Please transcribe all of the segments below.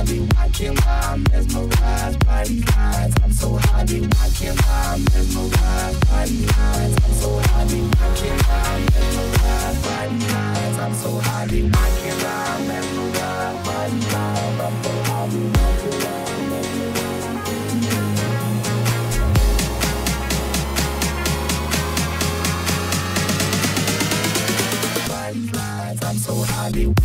happy, I can't lie, I'm mesmerized by these eyes. I'm so happy, I can't lie, I'm mesmerized by these eyes. I'm so happy, I can't lie, I'm mesmerized by these eyes. I'm so happy, I can't lie, I'm mesmerized by these eyes. I'm so happy, I can't lie, I'm mesmerized by these eyes. I'm so happy.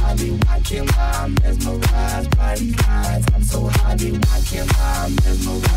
I'm mesmerized by these eyes. I'm so happy, I can't lie, I'm mesmerized.